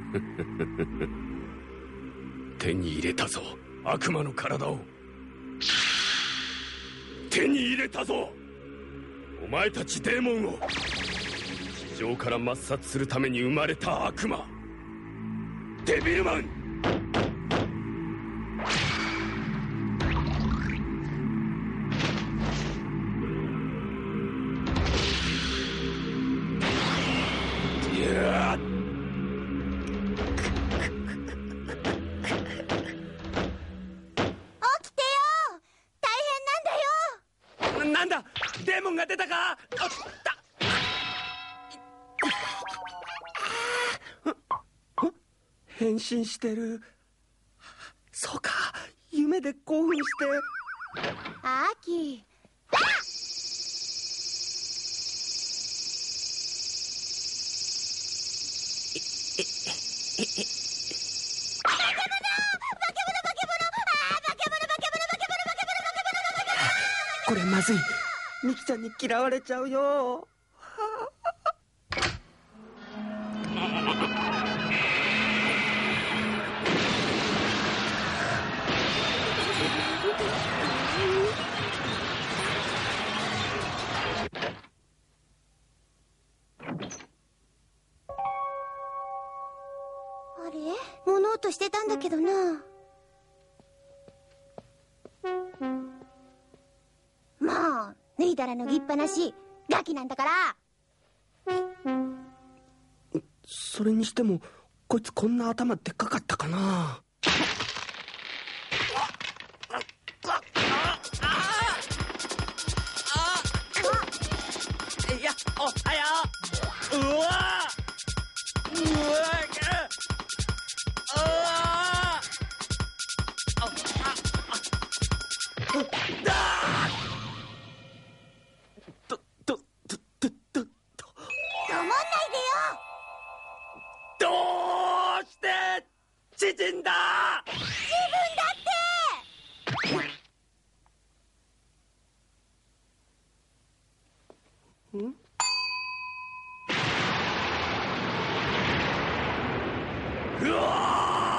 手に入れたぞ、悪魔の体を。手に入れたぞ、お前たちデーモンを。地上から抹殺するために生まれた悪魔、デビルマン。なんだ、デーモンが出たか。変身してる。そうか、夢で興奮して。 アキ、 これまずい、ミキちゃんに嫌われちゃうよ。 あれ、物音してたんだけどな。もう脱いだら脱ぎっぱなし、ガキなんだから。 それにしてもこいつこんな頭でっかかったかな。いや、おはよう。うわどうして縮んだ。 自分だって。 ん？うわ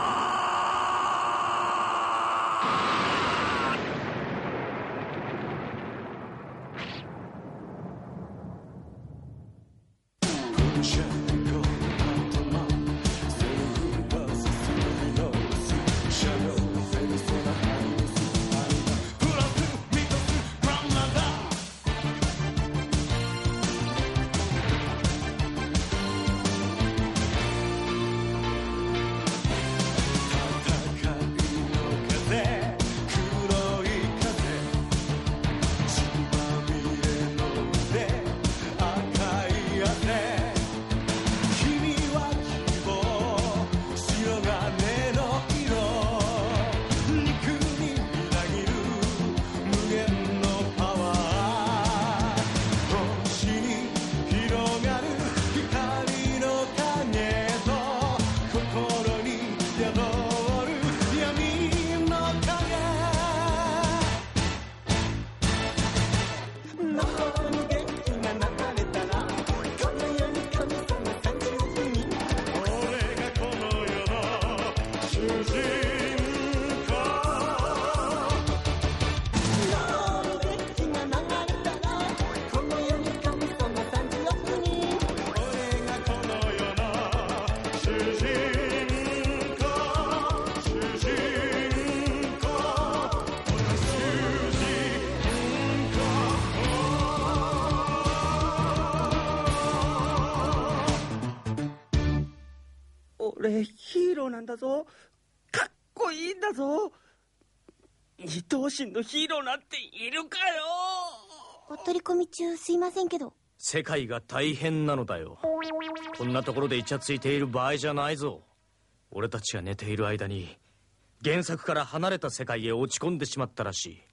俺ヒーローなんだぞ。かっこいいんだぞ。二頭身のヒーローなんているかよ。 お取り込み中すいませんけど。 世界が大変なのだよ。こんなところでイチャついている場合じゃないぞ。俺たちが寝ている間に原作から離れた世界へ落ち込んでしまったらしい。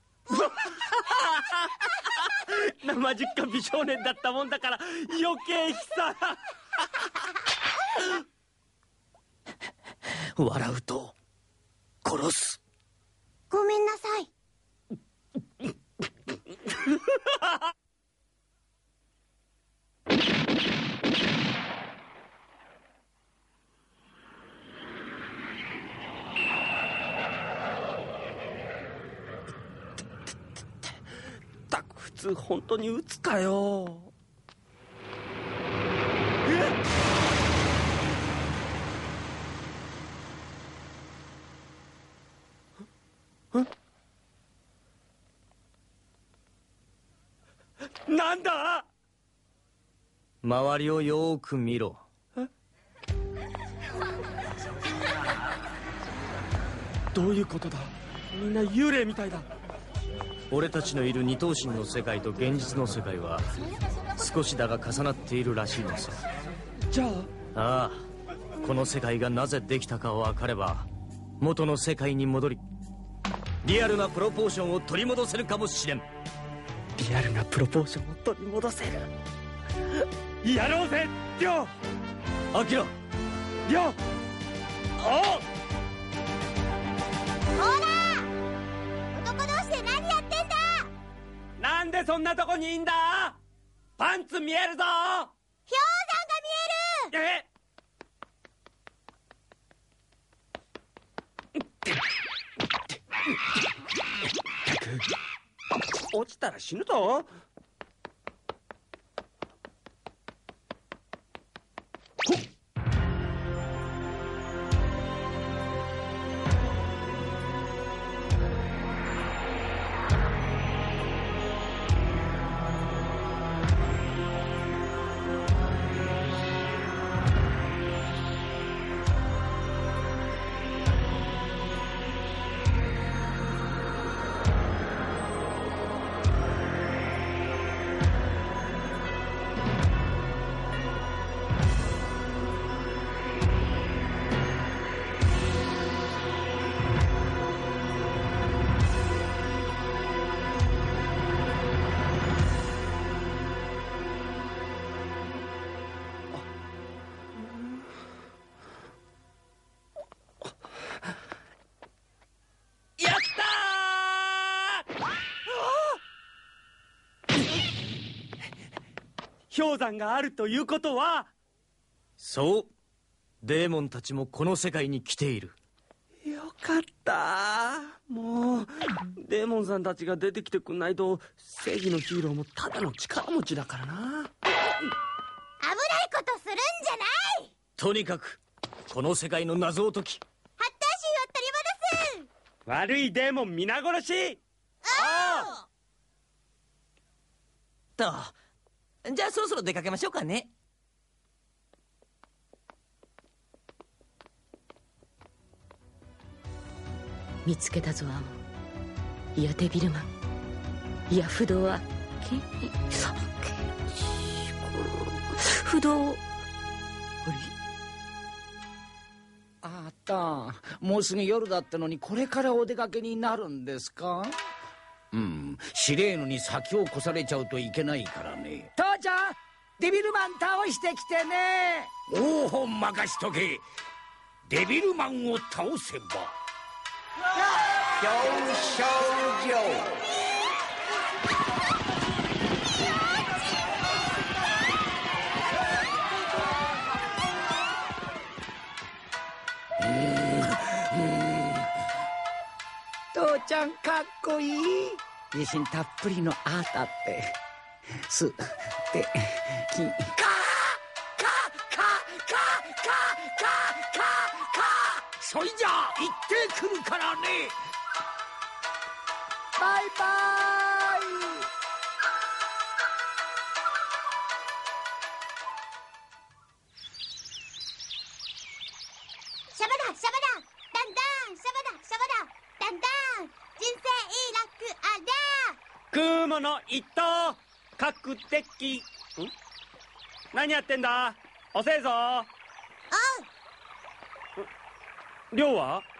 生実家美少年だったもんだから余計悲惨。笑うと殺す。 ごめんなさい。 つ本当に撃つかよ。なんだ？ 周りをよーく見ろ。 どういうことだ？みんな幽霊みたいだ。 俺たちのいる二頭身の世界と現実の世界は少しだが重なっているらしいのさ。 じゃあ、 ああ、この世界がなぜできたか分かれば元の世界に戻りリアルなプロポーションを取り戻せるかもしれん。 リアルなプロポーションを取り戻せる。やろうぜ、リョウ。 アキラ、 リョウ。おう。なんでそんなとこにいんだ？パンツ見えるぞ。氷山が見える。 落ちたら死ぬぞ。氷山があるということは。 そう、デーモンたちもこの世界に来ている。 よかった。もうデーモンさんたちが出てきてくんないと正義のヒーローもただの力持ちだからな。 危ないことするんじゃない。 とにかくこの世界の謎を解きハッターシーを取り戻す。 悪いデーモン皆殺し。 と、じゃあそろそろ出かけましょうかね。 見つけたぞ、アモン。いやデビルマン、いや不動は不動。 あった、もうすぐ夜だったのにこれからお出かけになるんですか？シレーヌに先を越されちゃうといけないからね。父ちゃん、デビルマン倒してきてね。 おお、任しとけ。デビルマンを倒せば表彰状。 父ちゃんかっこいい。自信たっぷりのあーたってすてきかかかかかかそいじゃ行ってくるからね。 バイバイ。 シャバだシャバだ、だんだんシャバだシャバだ、だんだん人生楽あ食うもの一等確定。何やってんだ？遅えぞ。 おう。 亮は？